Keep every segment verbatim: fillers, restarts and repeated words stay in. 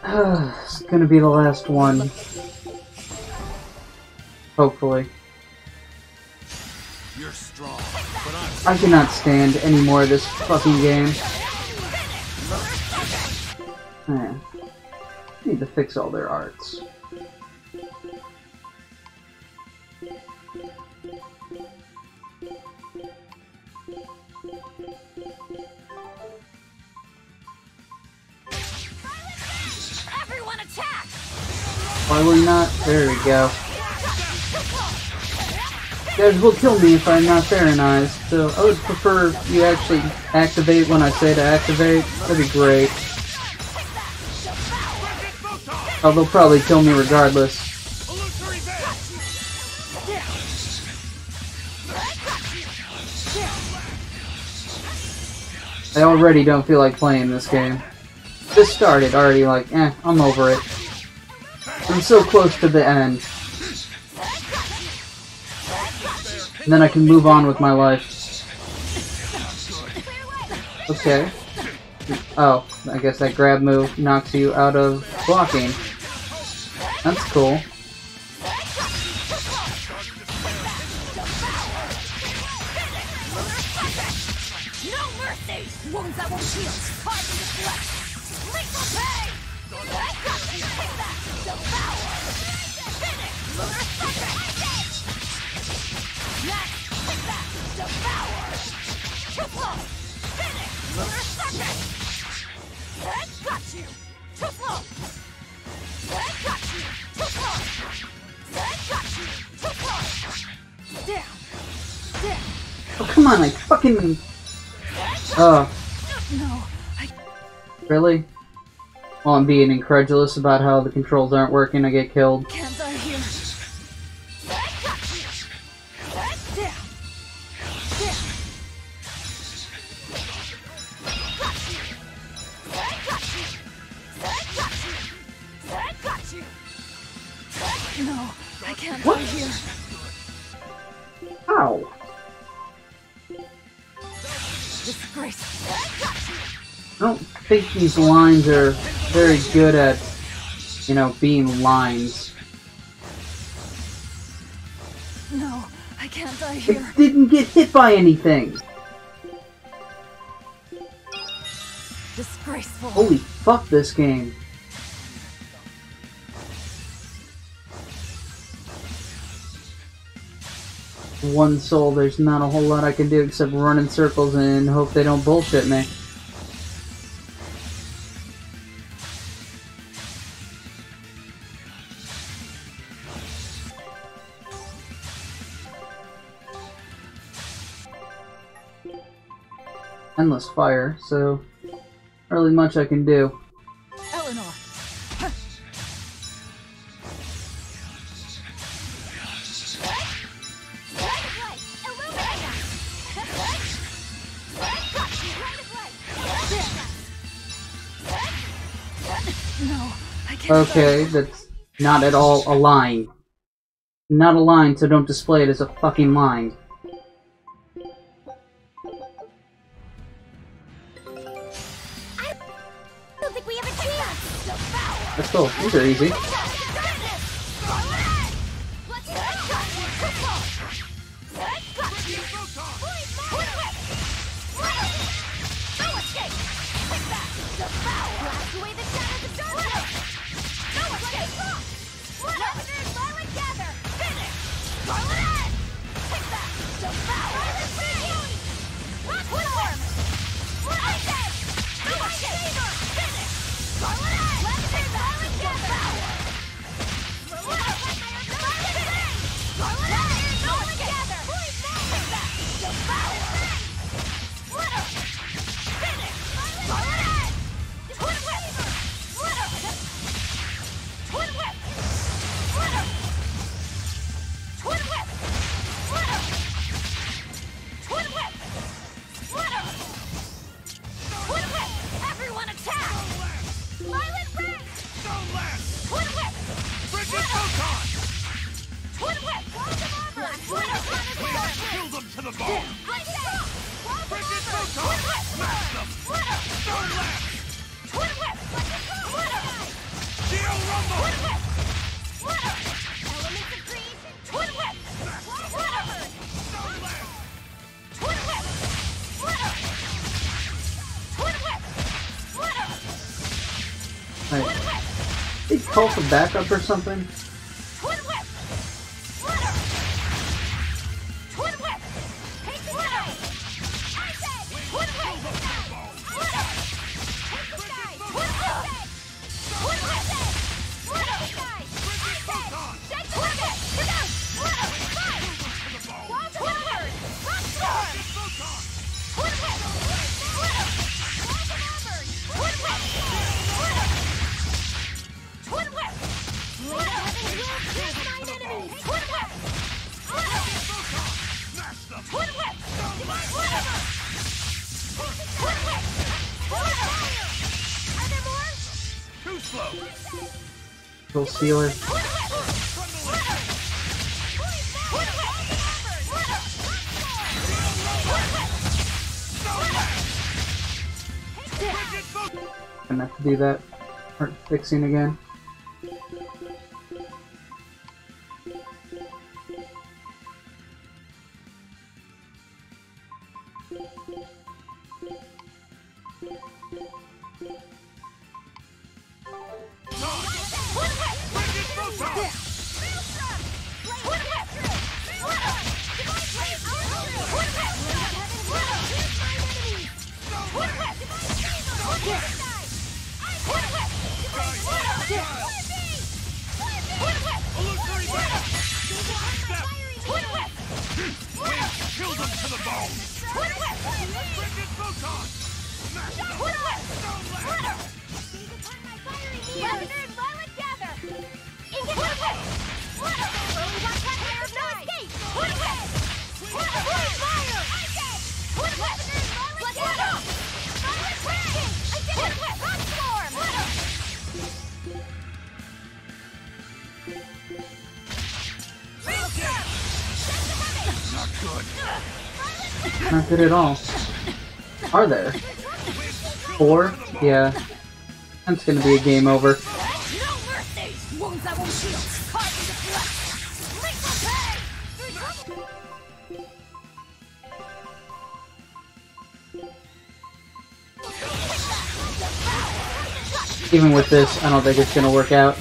It's gonna be the last one. Hopefully. You're strong, but I'm I cannot stand any more of this fucking game. Man. Need to fix all their arts. Everyone attack! Why will you not? There we go. You guys will kill me if I'm not Farinized, so I would prefer you actually activate when I say to activate. That'd be great. Oh, they'll probably kill me regardless. I already don't feel like playing this game. Just started already like, eh, I'm over it. I'm so close to the end. And then I can move on with my life. Okay. Oh, I guess that grab move knocks you out of blocking. That's cool. No mercy! Wounds that won't heal. Cause and deflect. Lethal pain! Take that! Devour! Finish! Next! Take that! Devour! Too close! Finish! Second! That got you! Too close! That got you! Too close! That got you! Too close! Down! Down! Oh, come on, I fucking... Oh. No, I... Really? While I'm being incredulous about how the controls aren't working, I get killed. Can't die here. Down. Down. Got you. No, I can't What? die here. Ow. Disgrace. I don't think these lines are very good at, you know, being lines. No, I can't die It here. didn't get hit by anything! Disgraceful. Holy fuck, this game. One soul, there's not a whole lot I can do except run in circles and hope they don't bullshit me. Endless fire, so not really much I can do. Eleanor. No, I can't. Okay, that's not at all a line. Not a line, so don't display it as a fucking line. I don't think we have a chance. That's cool. These are easy. Right. They call for backup or something? Too slow. Little sealer. I have to do that. Start fixing again. Kill them to the bone. Frigid photon. Smash them. Lavender and Violet gather! Into the whip! Only one fire, no escape! Put whip! Put fire! Lavender and Violet gather! Violet ring! I did it! Rock storm! Not good. Not good at all. Are there? Four? Yeah. That's gonna be a game over. No mercy! Wounds that won't heal! Caught in the flesh! Lethal pay! Even with this, I don't think it's gonna work out.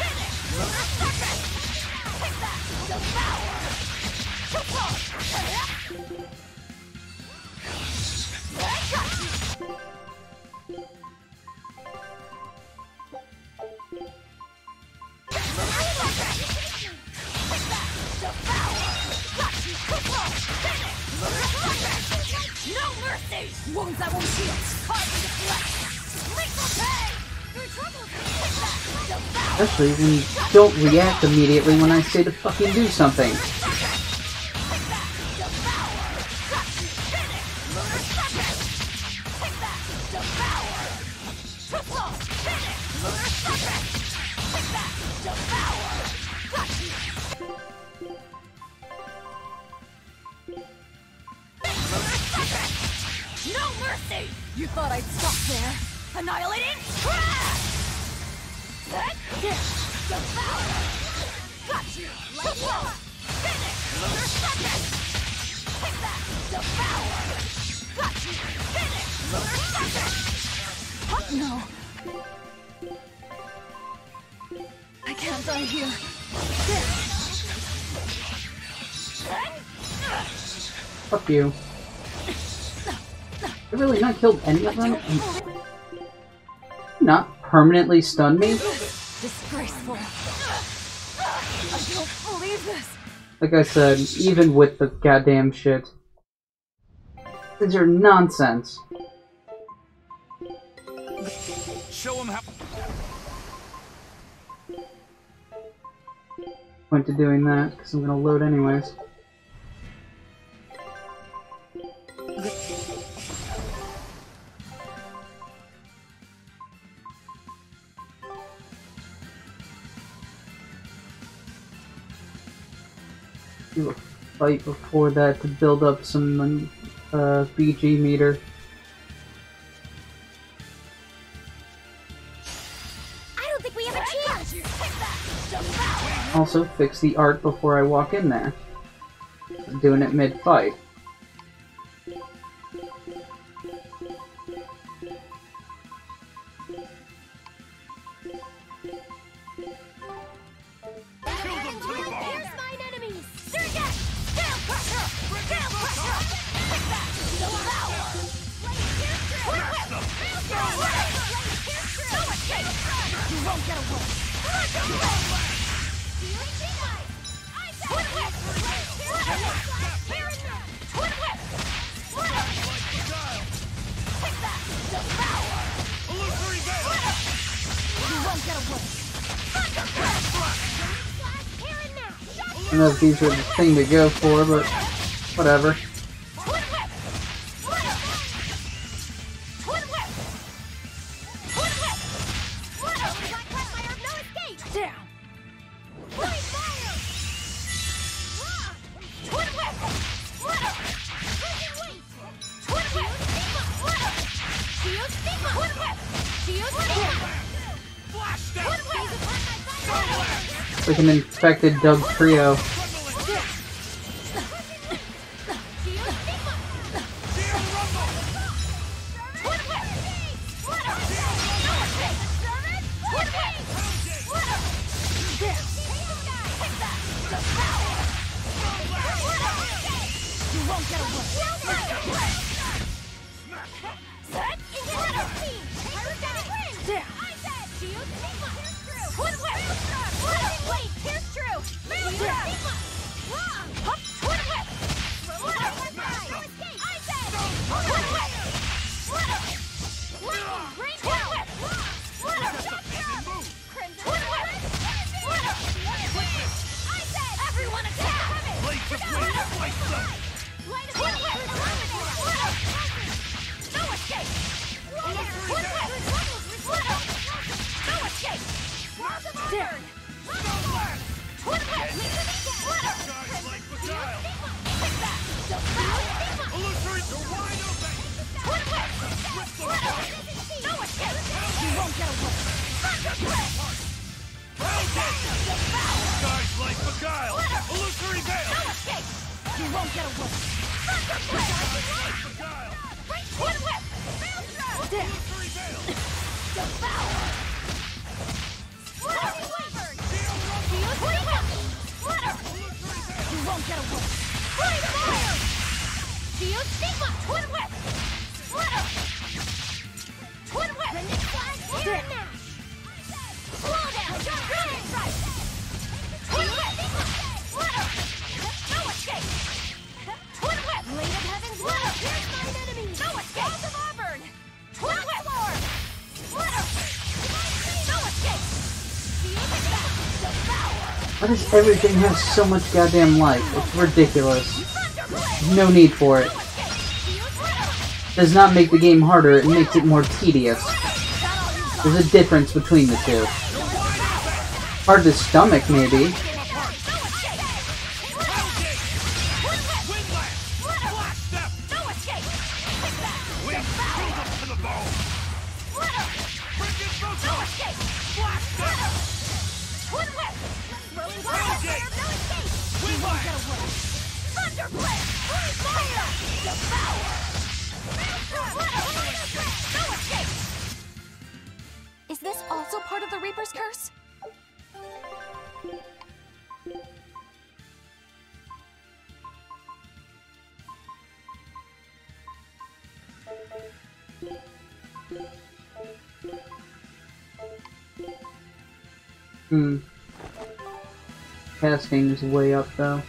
No mercy! Wounds that won't heal! Caught in the flesh! Lethal pay! Your troubles devour! Especially when you don't react immediately when I say to fucking do something. No mercy! You thought I'd stop there? Annihilating crash! Devour! Got you! Devour! Finish! Intercepted! Take that! Devour! Got you! Finish! Intercepted! What? No! I can't die here. Fuck you. I really not killed any of them? And not permanently stunned me? Disgraceful. I don't believe this. Like I said, even with the goddamn shit. These are nonsense. Show them how. Point to doing that, because I'm gonna load anyways. Do a fight before that to build up some uh, B G meter. I don't think we have a chance. Also, fix the art before I walk in there. Doing it mid-fight. Here's mine enemies. Surget! Scale crusher! Scale crusher! Take that! The power! Quick whip! No escape! You won't get away! Quick whip! Here and now! Quick whip! Take that! The power! Illusory veil! You won't get away! Thunder breath! Here and now! I don't know if these are the thing to go for, but whatever. Twin whip! Twin whip! Twin whip! Black fire, no escape! Down! Blade fire! Twin whip! Freaking wait! Twin whip! Geo Stigma! Twin whip! Geo Stigma! Flash down! Twin whip! Like an infected Doug trio. Geo Stigma! Geo Rumble! Twin whip! No escape! Twin whip! Take that! The power! You won't get away! Set! Into team! There! I said! Geo Stigma! Twin whip! Blazing blade! Pierce through! Geo Stigma! Hup! Twin whip! No escape! I said! Twin whip! Rain Twin whip! Twin whip! I said! Everyone attack! Blades of wind! Light them! Twin whip! No escape! Twin whip! No escape! There! Twin whip! Guys like Beguile! Take that! The power! Illusory, you're wide open! Twin whip! No escape! You won't get away! Thunder breath! The power! Guys like Beguile! Illusory veil! No escape! You won't get away! Thunder breath! Beguile! Twin whip! There! Illusory veil! The power! Blazing wyvern! Geo Stigma! You won't get away! Blade fire! Geo Stigma! Twin whip! Twin whip! There! Slow down! Dragon strike! Twin whip! No escape! Twin whip! Blade of Heaven's will! Here's mine enemy! No escape! Balls of Auburn! Twin whip! No escape! The power! Why does everything have so much goddamn life? It's ridiculous. No need for it. Does not make the game harder, it makes it more tedious. There's a difference between the two. Hard to stomach, maybe. Is this also part of the Reaper's curse? Hmm. Casting is way up though.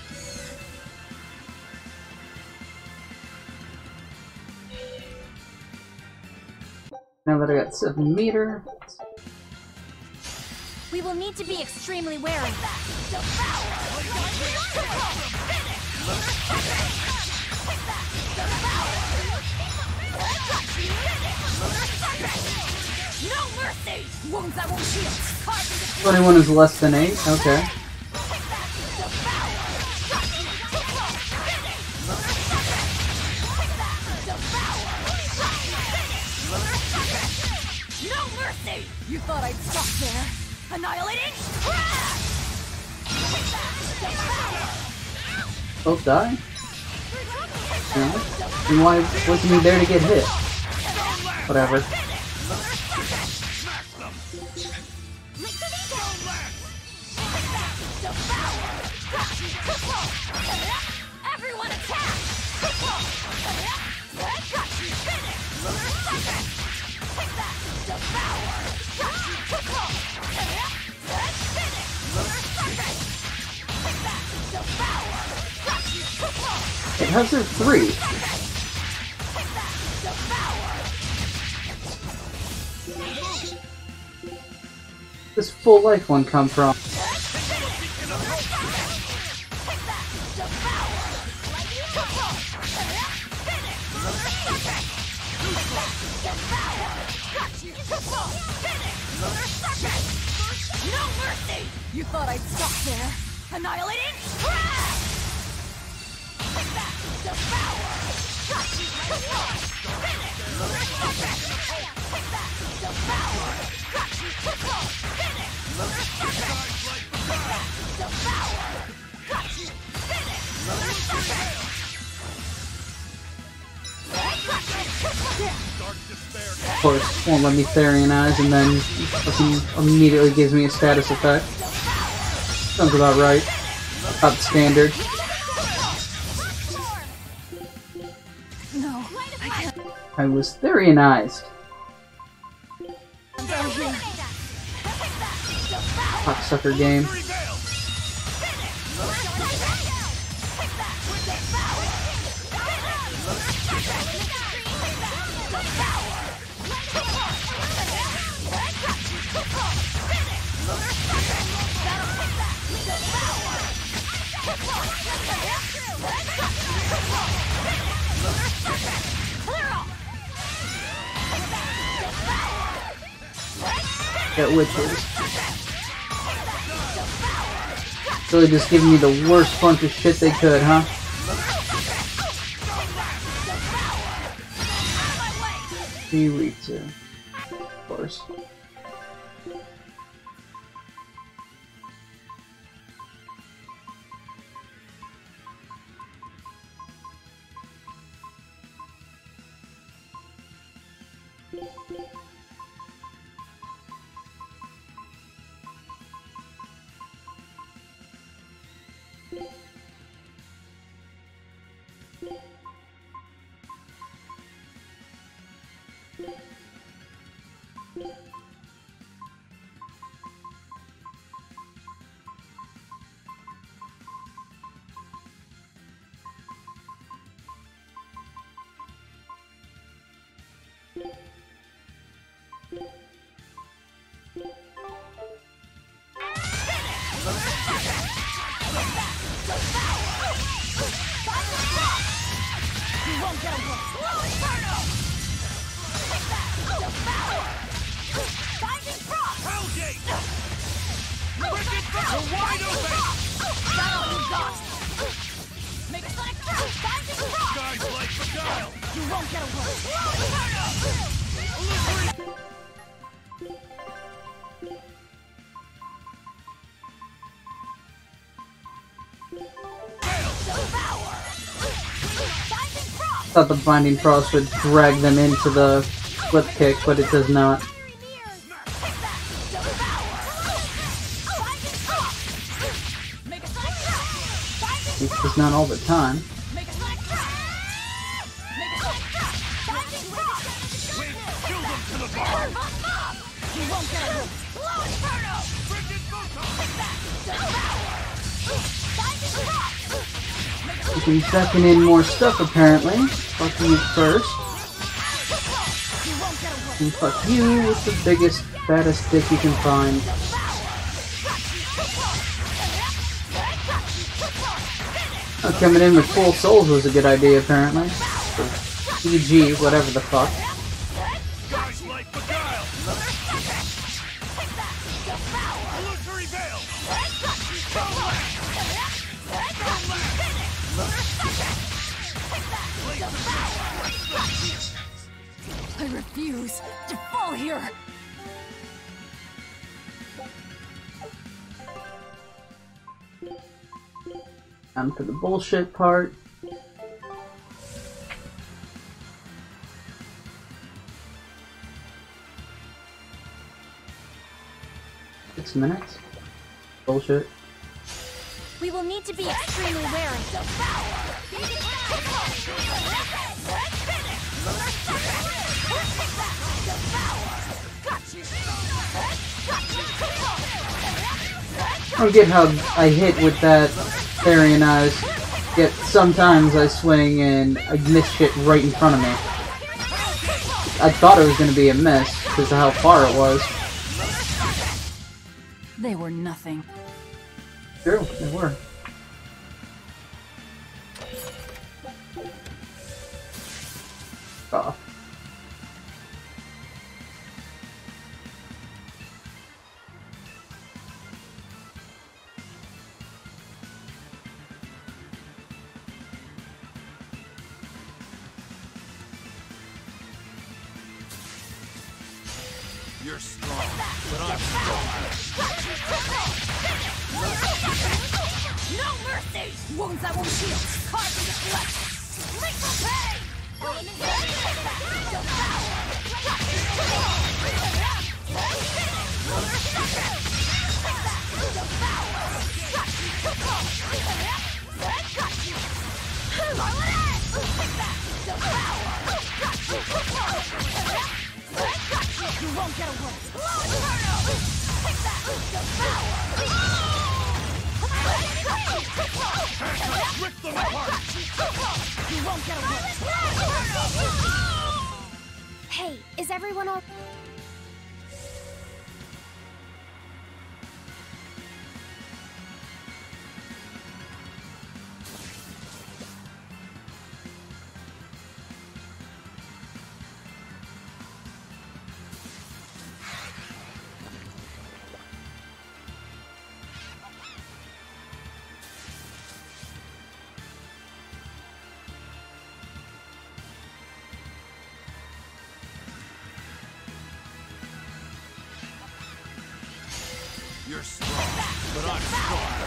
Now that I got seven meter. We will need to be extremely wary of that. The power! No mercy! Wounds that won't shield. twenty-one is less than eight? Okay. No mercy! You thought I'd stop there? Annihilating! Both die? No? Then why wasn't he there to get hit? Whatever. Everyone attack! It has there three. This full life one come from? No mercy! You thought I'd stop there? Annihilating! Take that! Devour! Of course, won't let me Therianize, and then fucking immediately gives me a status effect. Sounds about right. About standard. No, I can't. I was Therianized. Cocksucker game. Get witches. Really just giving me the worst bunch of shit they could, huh? Kirito. Of course. Thought the Binding Frost would drag them into the flip kick, but it does not. It does not all the time. You can beckon in more stuff apparently. Fuck you first. And fuck you with the biggest, fattest dick you can find. Oh, coming in with full souls was a good idea apparently. P G, whatever the fuck. I refuse to fall here. Time for the bullshit part. Six minutes? Bullshit. We will need to be extremely wary. I don't get how I hit with that Therian Eyes, yet sometimes I swing and I miss shit right in front of me. I thought it was going to be a miss because of how far it was. They were nothing. True, they were. Oh. You're strong, but I'm stronger. No mercy! Wounds that won't heal. Carved in the flesh. Lethal pain! You won't get away. Take that! Rip them apart! You won't get away. Hey, is everyone all... You're strong, but I'm stronger.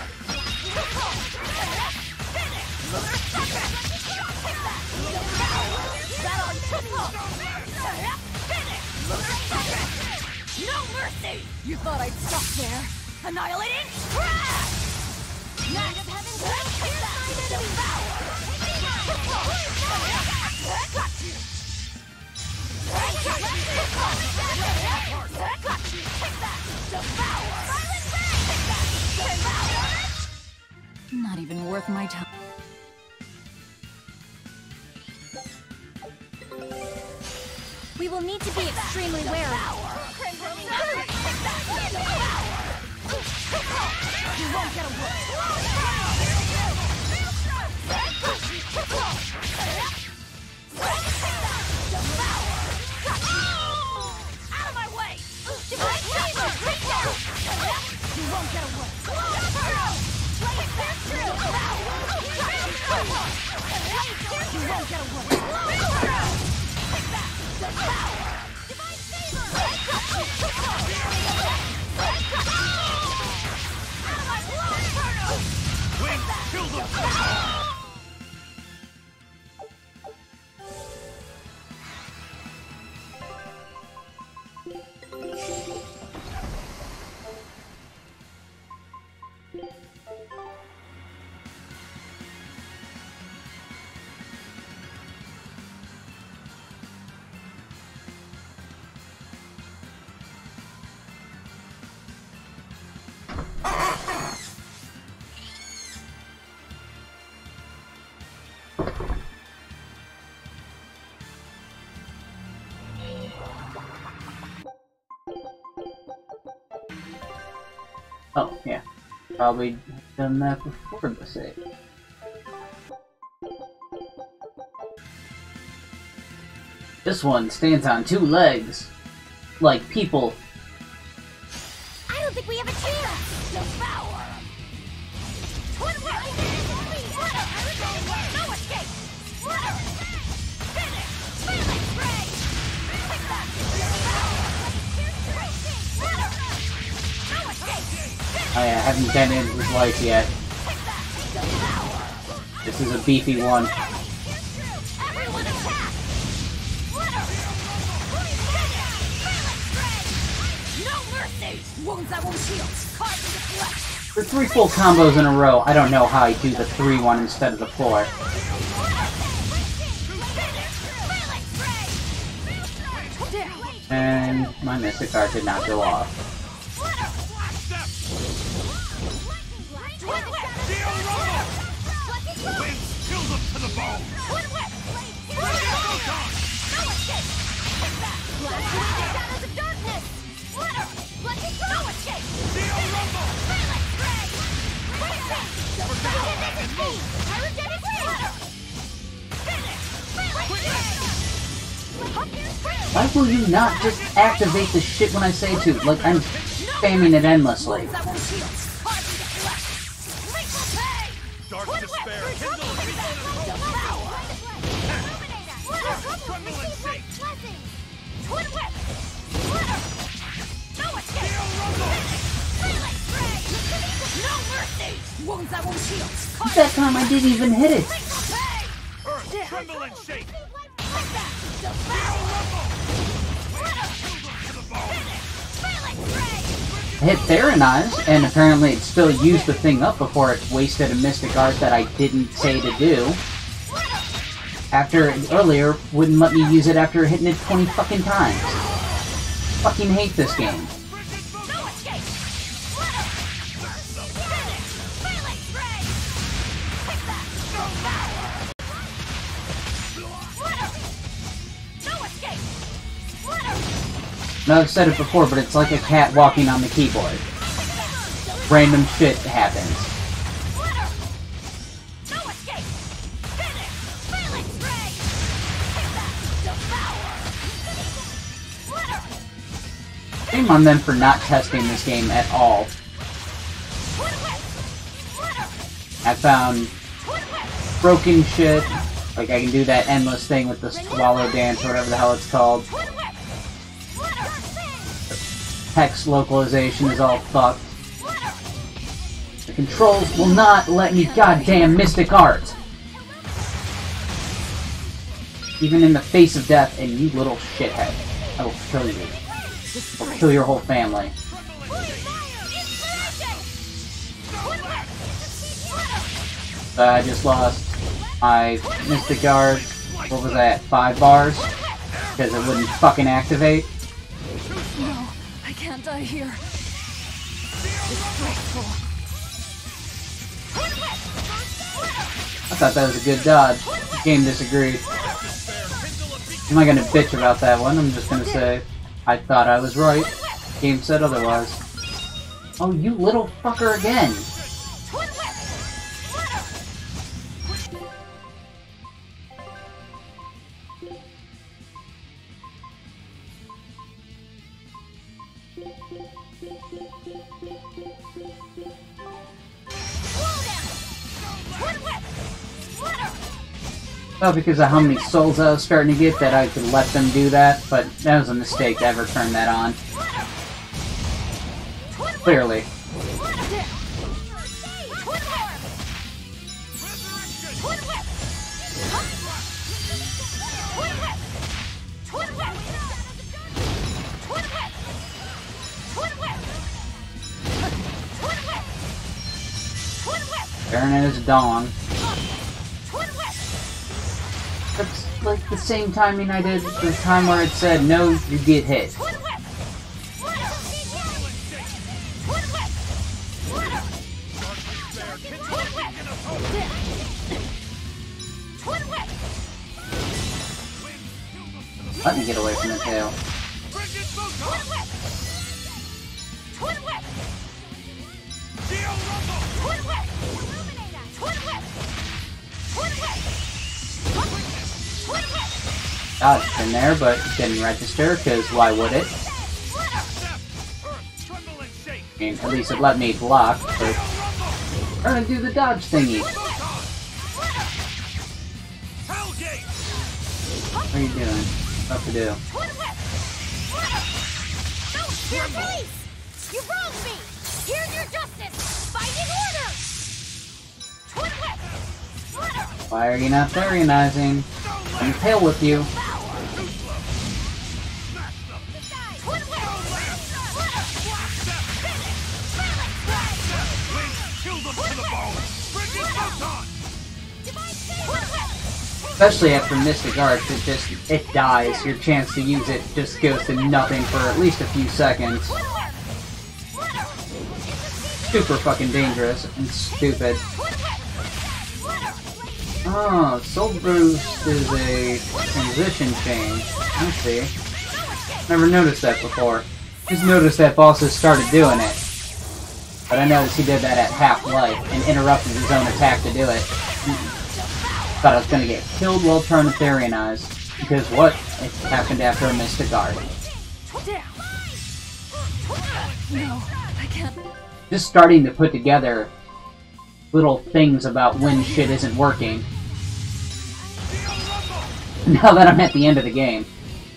No mercy! You thought I'd stop there? Annihilating? Crash! Knight of Heaven, pierce my enemy! Got you! Got you! Take that! Devour! Not even worth my time. We will need to be extremely wary. You won't get away. Out of my way! Divine Saber! You won't get away. Play it back through! You won't get away. Take that! Devour! Divine Saber! Out of my blood! Wing, kill them! Oh, yeah. Probably done that before the save. This one stands on two legs. Like people. I don't think we have a chance! Devour! Twin whip! No escape! Finish! Phalanx ray! Take that! No escape! I haven't been in his life yet. Take that! Devour! This is a beefy one. Everyone attack! No mercy! Wounds that won't heal. Carved into flesh. For three full combos in a row, I don't know how I do the three one instead of the four. And my Mystic Art did not go off. Wind chills up to the bone. Why will you not just activate the shit when I say to? Like, I'm spamming it endlessly. Dark despair kindles me. Tremble and shake. Twin whip! No escape! No mercy! Wounds that won't heal. That time I didn't even hit it. Earth, tremble and shake. I hit Theranize, and apparently it still used the thing up before it wasted a Mystic Art that I didn't say to do. After it earlier wouldn't let me use it after hitting it twenty fucking times. Fucking hate this game. Now, I've said it before, but it's like a cat walking on the keyboard. Random shit happens. Shame on them for not testing this game at all. I found broken shit, like I can do that endless thing with the swallow dance or whatever the hell it's called. Text localization is all fucked. The controls will not let me goddamn Mystic Art! Even in the face of death, and you little shithead. I will kill you. I will kill your whole family. Uh, I just lost my Mystic Art, what was that, five bars? Because it wouldn't fucking activate. No, I can't die here. Disgraceful. I thought that was a good dodge. The game disagreed. I'm not gonna bitch about that one, I'm just gonna say, I thought I was right. The game said otherwise. Oh, you little fucker again! Not because of how many souls I was starting to get that I could let them do that, but that was a mistake to ever turn that on. Clearly. Baroness Dawn. That's like the same timing I did the time where it said, no, you get hit. Let me get away from the tail. Dodged in there, but it didn't register, because why would it? I mean, at least it let me block, but I'm gonna do the dodge thingy. What are you doing? What to do? Your face! You wronged me! Here's your justice! Fighting order! Twin whip! Why are you not Therianizing? I'm pale with you. Kill them to the bone! Freaking photon! Especially after Mystic Arch, it just, it dies. Your chance to use it just goes to nothing for at least a few seconds. Super fucking dangerous and stupid. Oh, Soul Boost is a transition change. I see. Never noticed that before. Just noticed that bosses started doing it. But I noticed he did that at half life and interrupted his own attack to do it. Thought I was gonna get killed while trying to Therianize. Because what? It happened after a Mystic Arch. No, I can't. Just starting to put together little things about when shit isn't working. Now that I'm at the end of the game.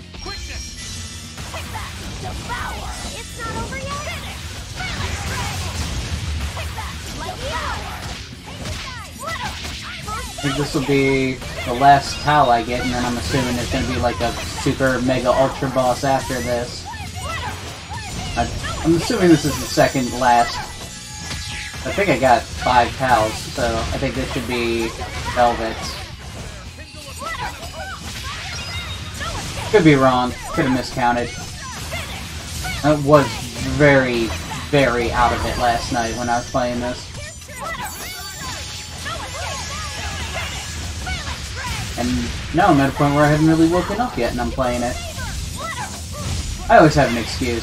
I think this will be the last Tau I get, and then I'm assuming there's going to be like a super mega ultra boss after this. I, I'm assuming this is the second last. I think I got five Taus, so I think this should be Velvet's. Could be wrong. Could have miscounted. I was very, very out of it last night when I was playing this. And now I'm at a point where I haven't really woken up yet and I'm playing it. I always have an excuse.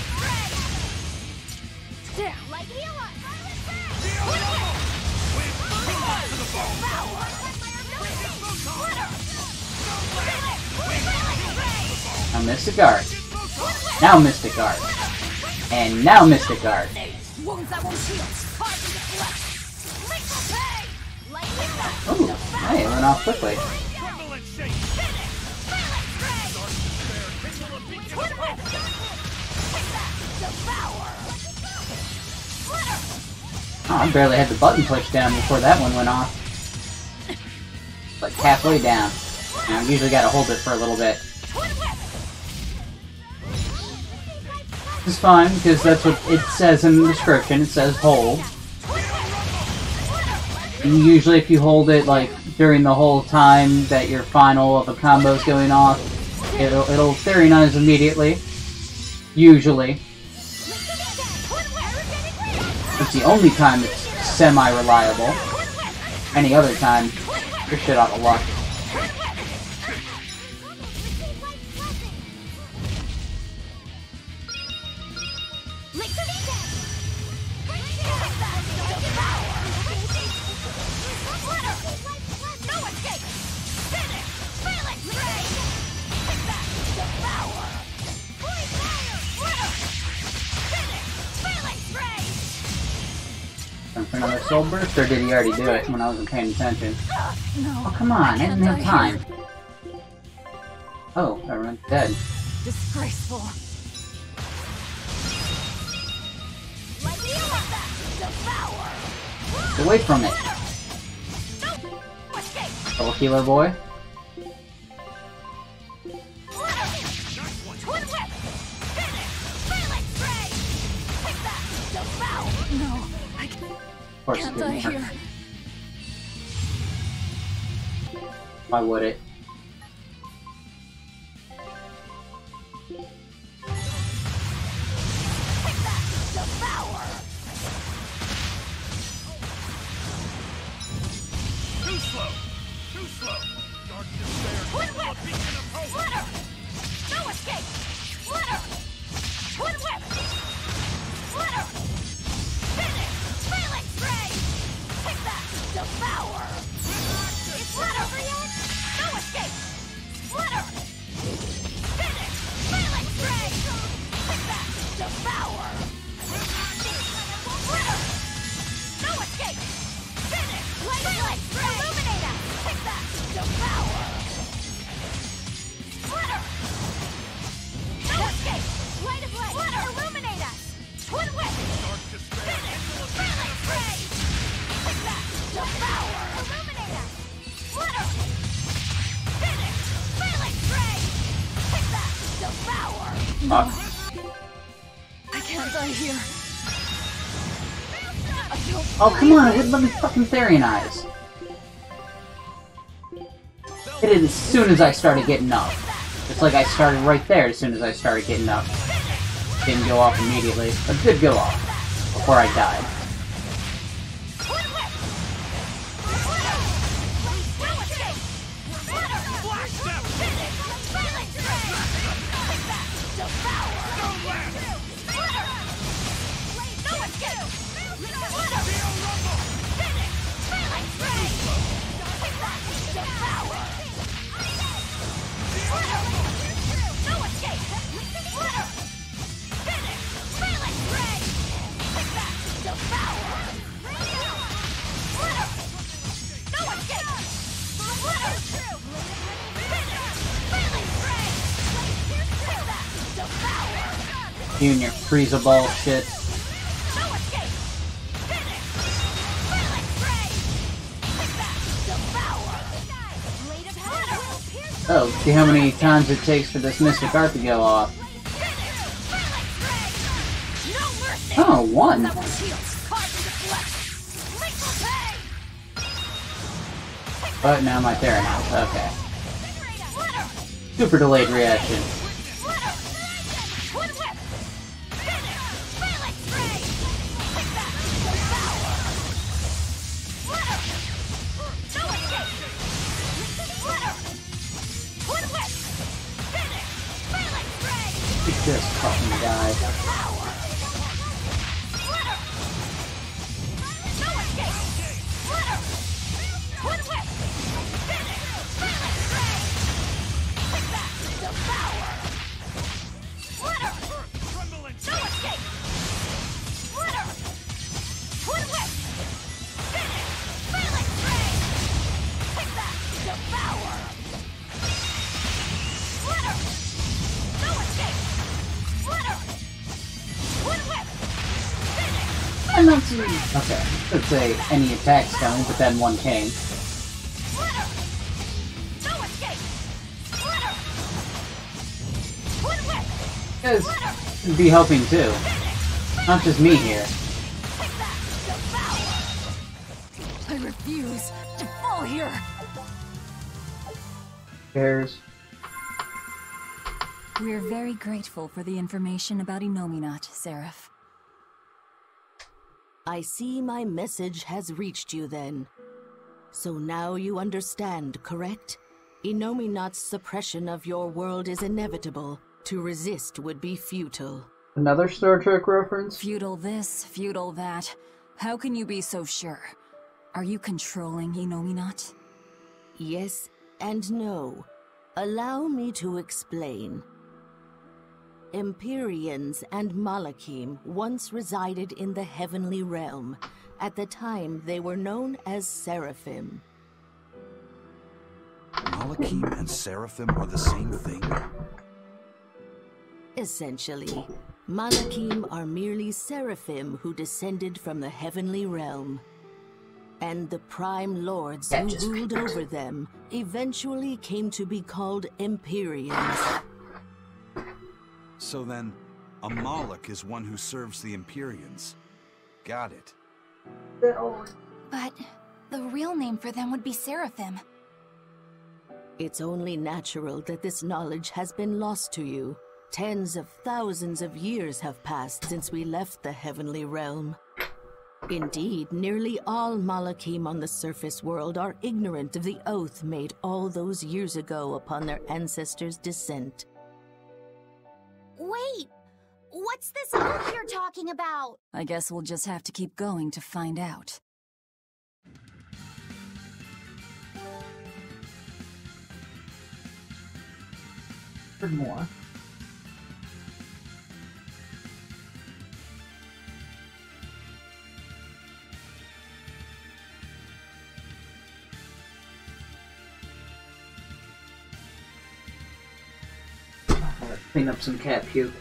Now Mystic Arch. Now Mystic Arch. And now Mystic Arch. Ooh, hey, it went off quickly. Oh, I barely had the button pushed down before that one went off. Like halfway down. And I've usually got to hold it for a little bit. It's fine, because that's what it says in the description. It says hold. And usually if you hold it, like, during the whole time that your final of a combo is going off, it'll, it'll Therianize immediately. Usually. It's the only time it's semi-reliable. Any other time, you're shit out of luck. For another Soul Burst, or did he already do it when I wasn't paying attention? No. Oh, come on, I didn't have die time. here. Oh, everyone's dead. Disgraceful. Get away from it. Double healer boy. No, I can't, Of course it can't die didn't work. here. Why would it? Too slow! Too slow! Dark despair! A beacon of hope! No escape! Flitter! Twin whip! Flitter! Finish! Phalanx ray! Take that! Devour! It's not over yet! No escape! Fuck. I can't die here. I don't. Oh, come on, it wouldn't let me fucking Therianize. Hit it as soon as I started getting up. It's like I started right there as soon as I started getting up. Didn't go off immediately, but did go off before I died. You and your Frieza ball shit. Oh, see how many times it takes for this Mystic Art to go off. Oh, one. But now my Theranos, okay. Super delayed reaction. Just fucking die. I'm not seeing. Okay, let's say any attacks coming, but then one came. You guys should be helping too. Not just me here. I refuse to fall here. Cares. We're very grateful for the information about Innominat, Seraph. I see my message has reached you then. So now you understand, correct? Innominat's suppression of your world is inevitable. To resist would be futile. Another Star Trek reference? Futile this, futile that. How can you be so sure? Are you controlling Innominat? Yes and no. Allow me to explain. Empyreans and Malakim once resided in the heavenly realm. At the time, they were known as Seraphim. Malakim and Seraphim are the same thing? Essentially, Malakim are merely Seraphim who descended from the heavenly realm. And the Prime Lords That who just ruled matters. over them eventually came to be called Empyreans. So then, a Malak is one who serves the Empyreans. Got it. But the real name for them would be Seraphim. It's only natural that this knowledge has been lost to you. Tens of thousands of years have passed since we left the heavenly realm. Indeed, nearly all Malakim on the surface world are ignorant of the oath made all those years ago upon their ancestors' descent. Wait! What's this oath you're talking about? I guess we'll just have to keep going to find out. For more. Clean up some cat puke.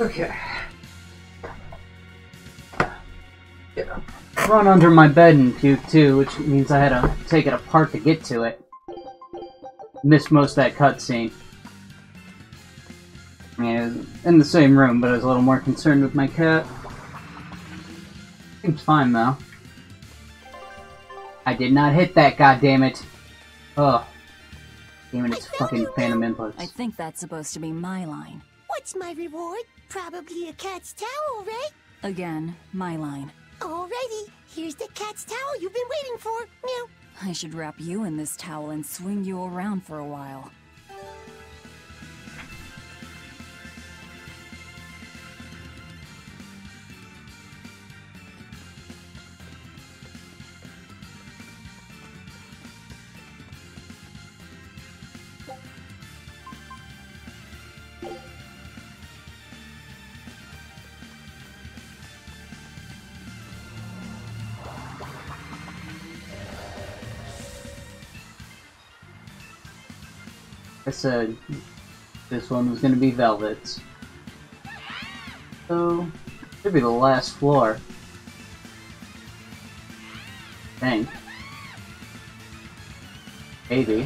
Okay. Yeah. Run under my bed and puke too, which means I had to take it apart to get to it. Missed most of that cutscene. Yeah, it was in the same room, but I was a little more concerned with my cat. Seems fine though. I did not hit that, goddammit. Ugh. Damn it, it's fucking Phantom Inputs. I think that's supposed to be my line. What's my reward? Probably a cat's towel, right? Again, my line. Alrighty, here's the cat's towel you've been waiting for. Meow. I should wrap you in this towel and swing you around for a while. I said this one was gonna be Velvet's. So, should be the last floor. I think. Maybe.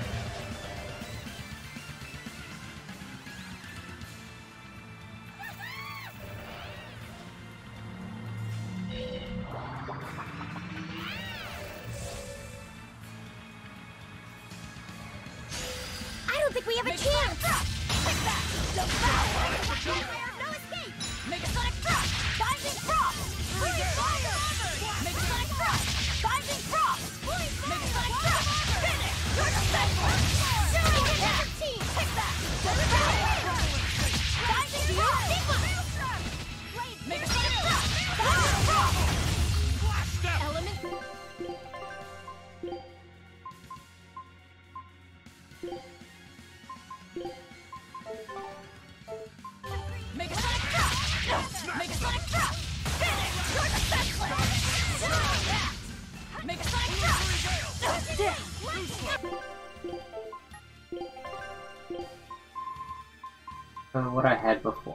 I don't think we have a chance. No escape. Make a sonic thrust. Binding frost. Freeze fire. Make a sonic thrust. Binding frost. Make a sonic thrust. Finish. You're defenseless. Zero attack. Take that. Binding frost. Make a sonic thrust. Binding frost. Element. Make a sonic thrust! Make a sonic thrust! Finish! You're defenseless! Zero attack! Make a sonic thrust! There! Uh, what I had before.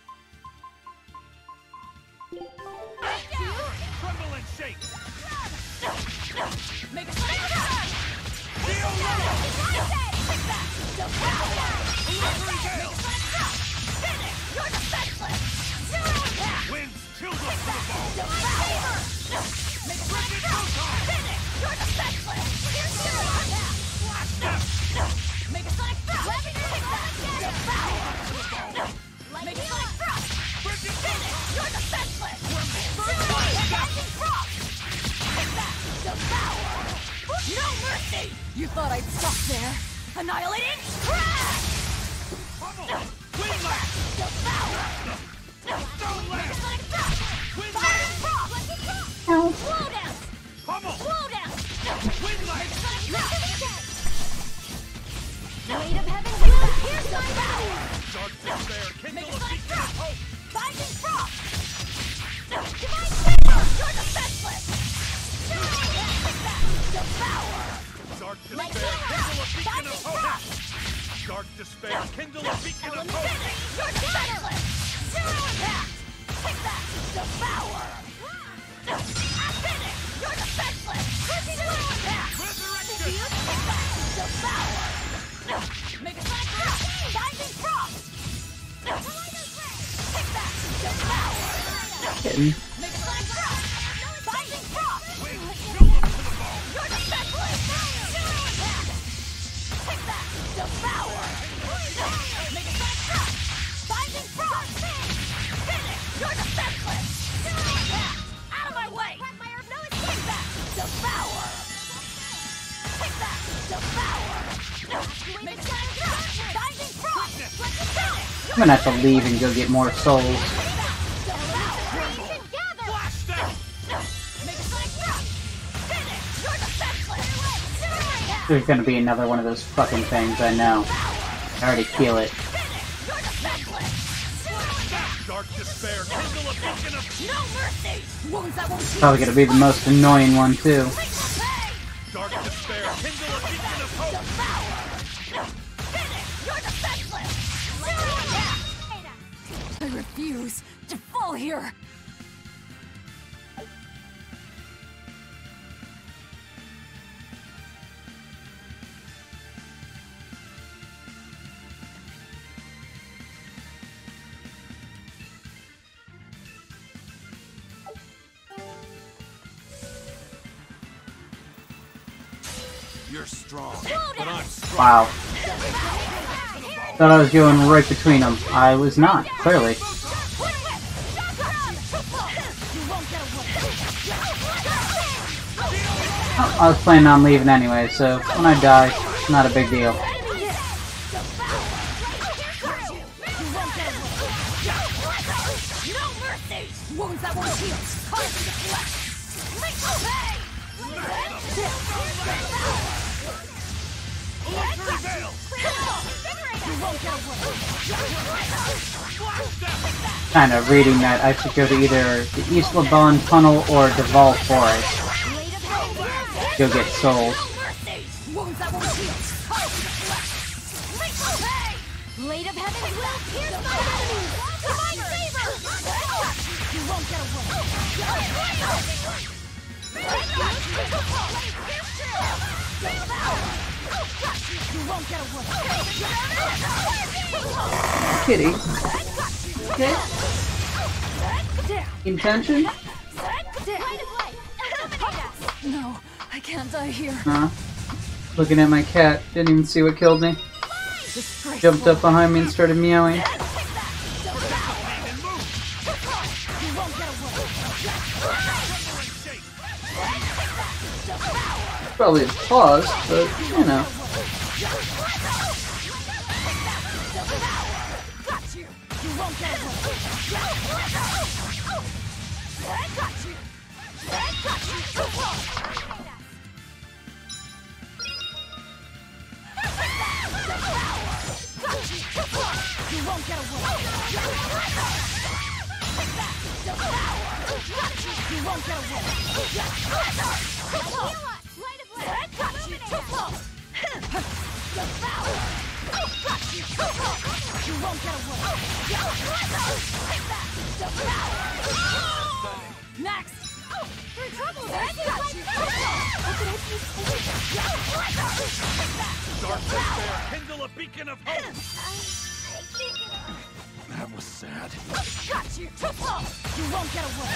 Crumble and shake! Make a sonic thrust! Take that! Devour! Make a sonic thrust! Finish! You're defenseless! Zero attack! Winds children to the ball! Devour! Make a sonic thrust! Finish! You're defenseless! Zero attack! Make a sonic thrust! Take that! Devour! Make a sonic thrust! Finish! You're defenseless! Zero attack! Frost! Take that! Devour! No mercy! You thought I'd stop there? Annihilating? Crash! Wind lash! Devour! Stone Make a lash! sonic thrust! Wind Fire lash! and frost! Slow down! Pummel! Slow down! Wind lash! Sonic thrust! Blade of heaven will pierce my power! Dark despair! Make Kindle a a sonic beacon of thrust! hope! Binding frost! Divine finger! You're defenseless! Zero attack! Take that! Devour! Dark Make despair! sonic Kindle a thrust! beacon Binding of hope! frost! Dark despair! Kindle a beacon of Element hope! finish! You're defenseless! Zero attack! Take that! Devour! Finish! You're defenseless! Zero attack! Resurrection! Take that! Devour! Make a sonic thrust! Binding frost! Take that! Devour! Kitten. Make a sonic thrust! Binding frost! You're defenseless! Zero attack! Take that! Devour! Make a sonic thrust! Binding frost! Finish! You're defenseless! Zero attack! Out of my way! Take that! Devour! Take that! Devour! Make a sonic thrust! Binding frost! Finish! I'm gonna have to leave and go get more souls. Blast them! Make a sonic thrust! Finish! You're defenseless! Zero attack! There's gonna be another one of those fucking things, I know. I already feel it. Finish! You're defenseless! Zero attack! Dark despair! Kindle a beacon of No mercy! Wounds that won't heal. Probably gonna be the most annoying one too. Liquid pay! Dark despair! Kindle a beacon of hope! Devour! Finish! You're defenseless! Zero attack! I refuse to fall here. You're strong, but I'm strong. Wow. Thought I was going right between them. I was not, clearly. Oh, I was planning on leaving anyway, so when I die, not a big deal. Wounds that won't heal. Kind of reading that I should go to either the East Laban Tunnel or Deval Forest. Go get souls. Blade of Heaven will pierce my enemies! Divine Saber! You won't get away! You won't get away! Kitty. Okay. Intention? No, I can't die here. Huh? Looking at my cat. Didn't even see what killed me. Jumped up behind me and started meowing. Probably a pause, but you know. You won't get away! You won't get away! Light of light! Got you! You won't get away! Next! We're in trouble! Got you! Dark despair, kindle a beacon of hope. That was sad. Got you! You won't get away!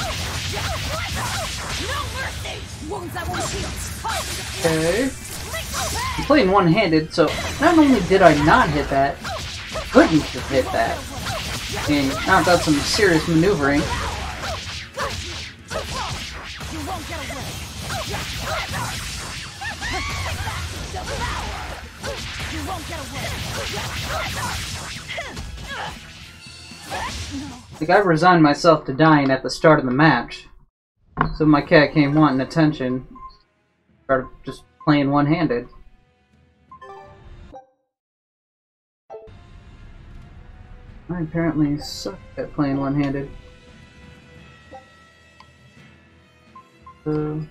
No mercy! Wounds that won't heal. Okay. I'm playing one-handed, so not only did I not hit that, couldn't have hit that. And now I've got some serious maneuvering. You won't get away! You won't get away! Like, I resigned myself to dying at the start of the match. So my cat came wanting attention. Started just playing one-handed. I apparently suck at playing one-handed. So...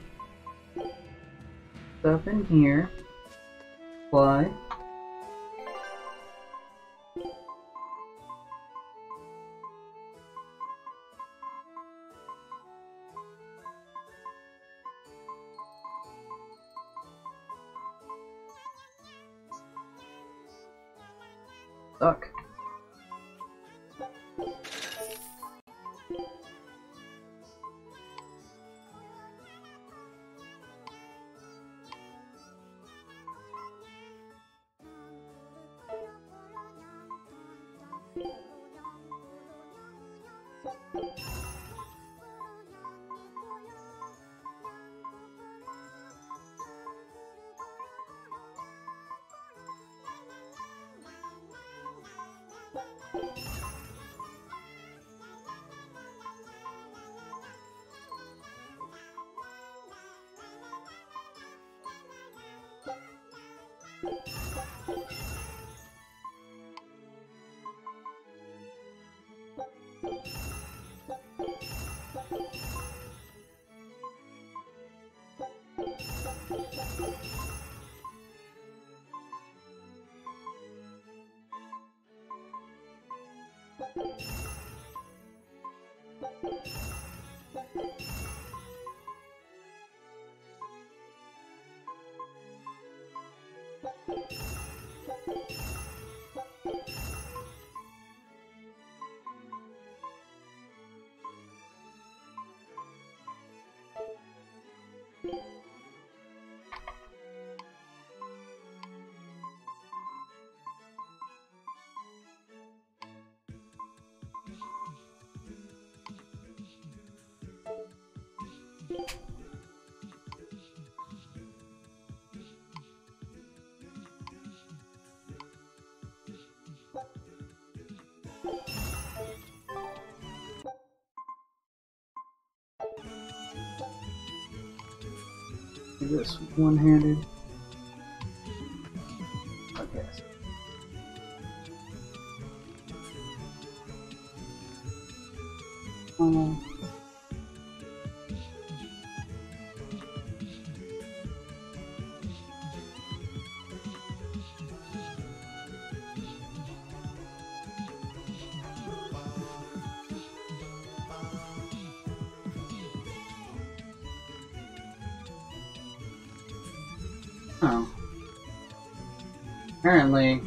stuff in here. Fly. Suck. This one-handed. Okay. Um. Oh. Apparently,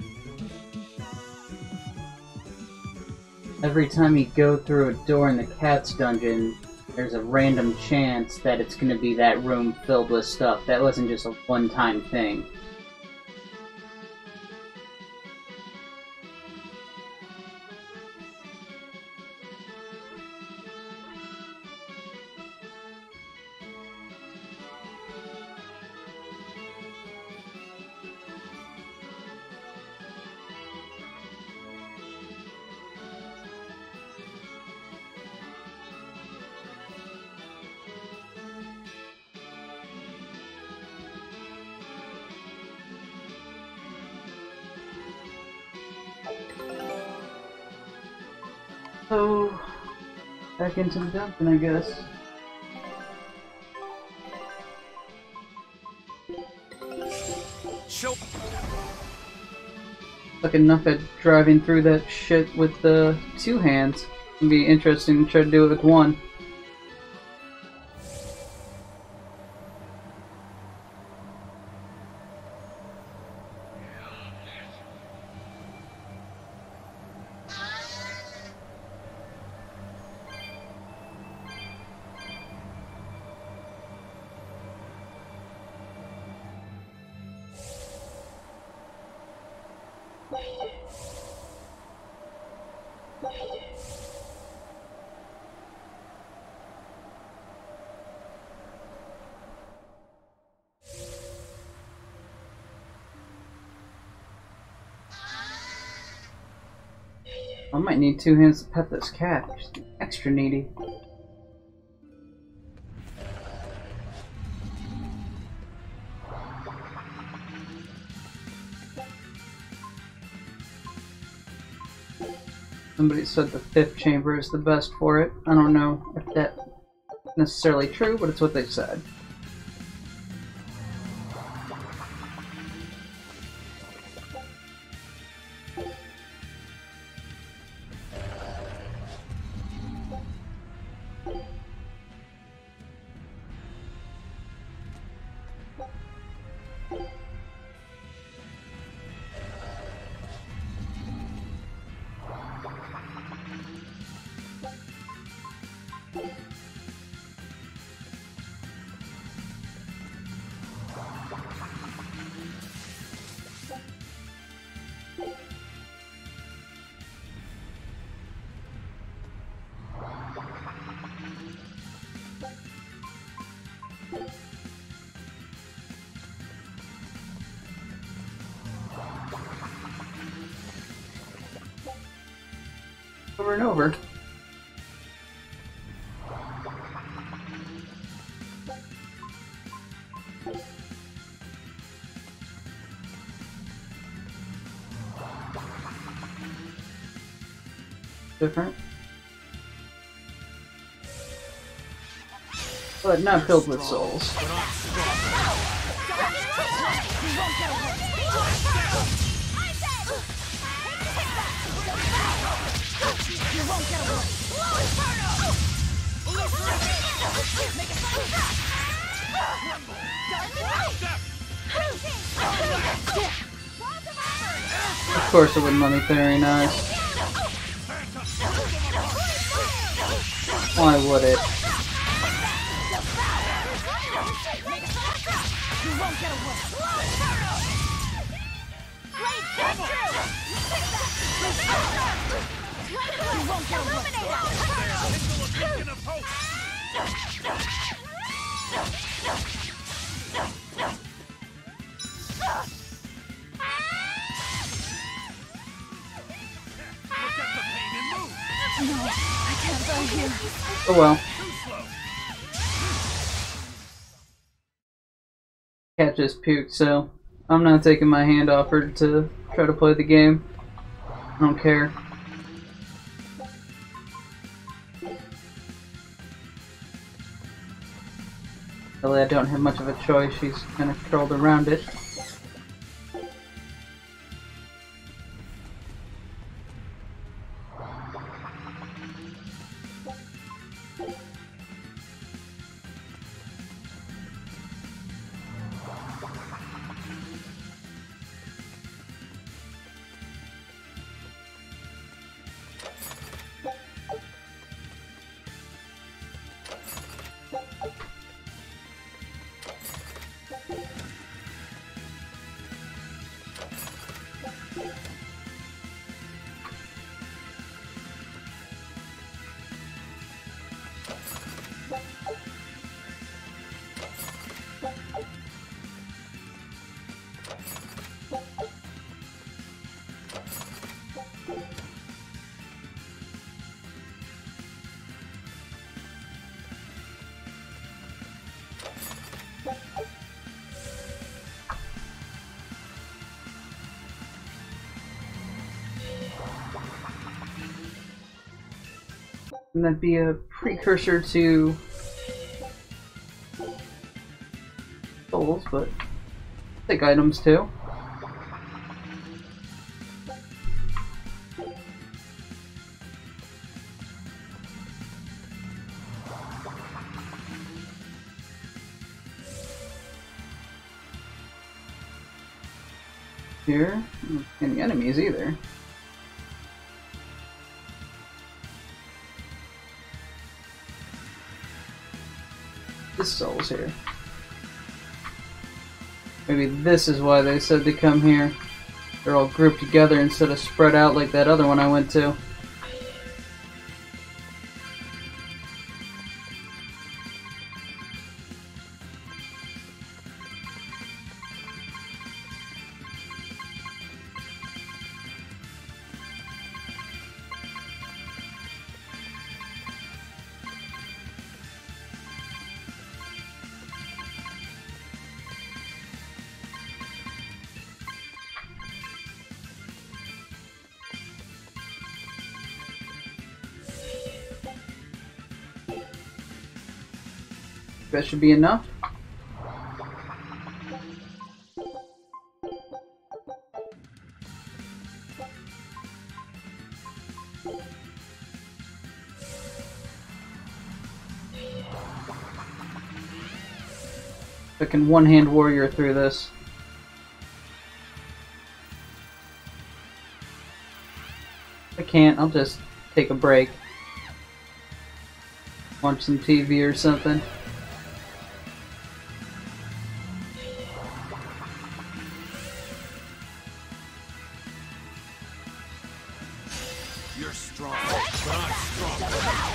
every time you go through a door in the cat's dungeon, there's a random chance that it's going to be that room filled with stuff. That wasn't just a one-time thing. So, back into the dungeon, I guess. Show. Suck enough at driving through that shit with the two hands. It'd be interesting to try to do it with one. I might need two hands to pet this cat. She's extra needy. Somebody said the fifth chamber is the best for it. I don't know if that's necessarily true, but it's what they said. Over and over. Different. But not filled with souls. You won't get away! Of course it wouldn't let me parry, nice. Why would it? Oh well. Cat just puked, so I'm not taking my hand off her to try to play the game. I don't care. Really, I don't have much of a choice. She's kind of curled around it. And that'd be a precursor to souls, but I take items too. Here, not any enemies either. This soul's here. Maybe this is why they said to come here. They're all grouped together instead of spread out like that other one I went to. That should be enough. I can one-hand warrior through this. If I can't, I'll just take a break. Watch some T V or something. You're strong, but I'm strong.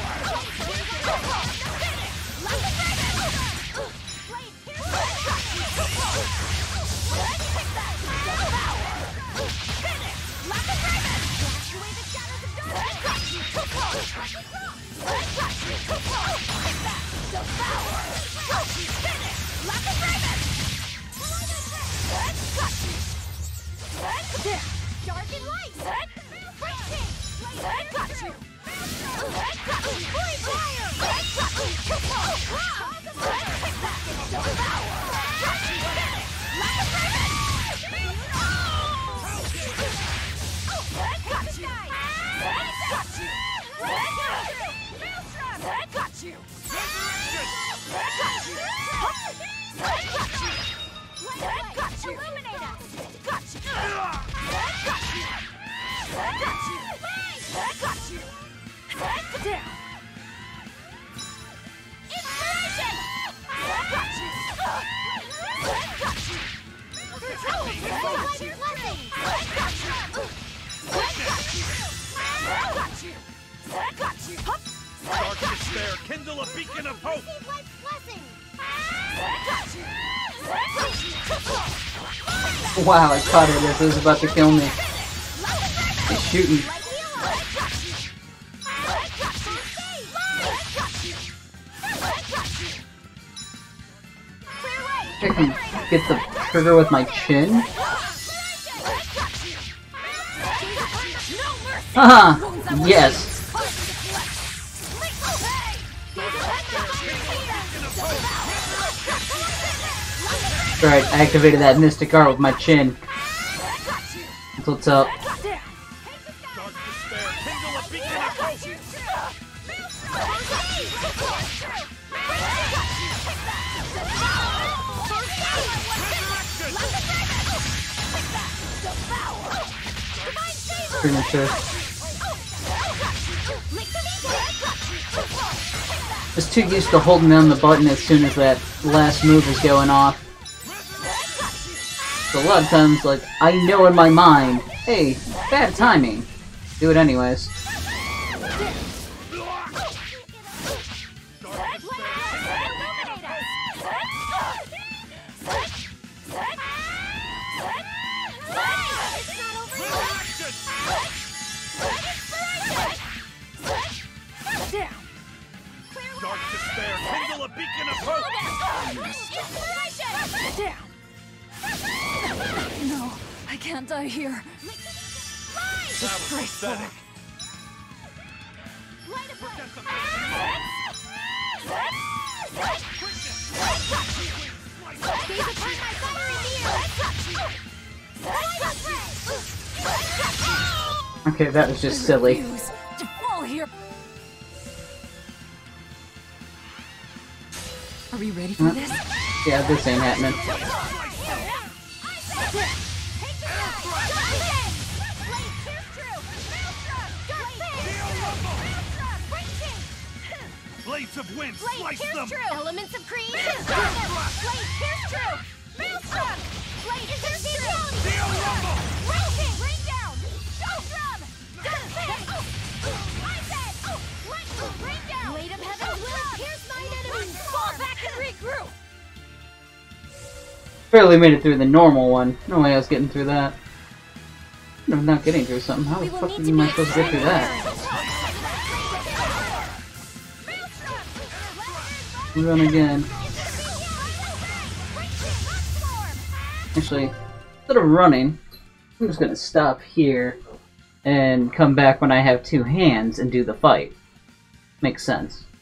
Dark and light! Got you! Got you! Free fire! Got you! Devour! Got you! Like a raven! Got you! Got you! Maelstrom! Got you! Got you! Got you! Got you! Illuminator! Got you! Got you! despair, kindle a beacon of hope! Receive life's blessing. Wow, I caught it as it was about to kill me. He's shooting. I can get the trigger with my chin. Haha! Yes! Right, I activated that Mystic Art with my chin. That's what's up. Dark despair, kindle a beacon of hope! Pretty sure. Just too used to holding down the button as soon as that last move is going off. So a lot of times, like, I know in my mind, hey, bad timing. Do it anyways. Dark despair, kindle a beacon of hope! No, I can't die here. That was pathetic. Okay, that was just silly. Refuse to fall here. Are we ready for this? Yeah, this ain't happening. Blades of wind, slice them! Elements of cream. Blade pierce true. Maelstrom. Blade pierce true. Rain rain down. Maelstrom. Dark fist. I said. Lightning rain down. Blade of heaven will pierce my enemies. Fall back and regroup. Barely made it through the normal one. No way I was getting through that. I'm not getting through something. How the fuck am I supposed to get through that? Run again. Actually, instead of running, I'm just gonna stop here and come back when I have two hands and do the fight. Makes sense.